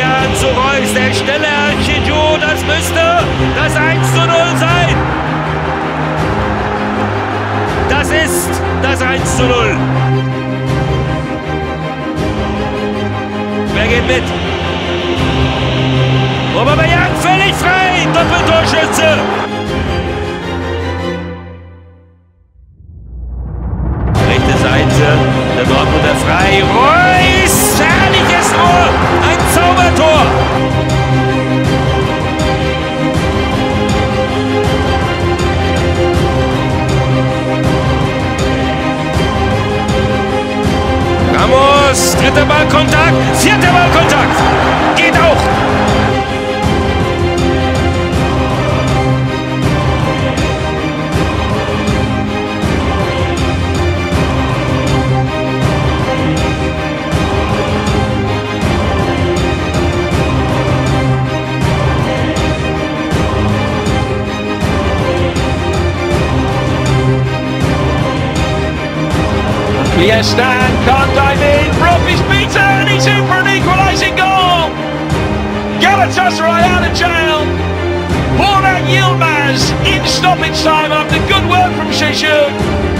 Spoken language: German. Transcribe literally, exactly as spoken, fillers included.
Aubameyang zu Reus, der schnelle Archidio, das müsste das eins zu null sein. Das ist das eins zu null. Wer geht mit? Aubameyang völlig frei, Doppeltorschütze. Rechte Seite, der Dortmunder frei. Reus, herrliches Tor, ein Zaubertor. Ramos, dritter Ballkontakt, vierter Ballkontakt, geht auch. Pieszczek can't dive in, Rupp is beaten and he's in for an equalising goal! Galatasaray out of jail! Burak Yilmaz in stoppage time after good work from Şişi.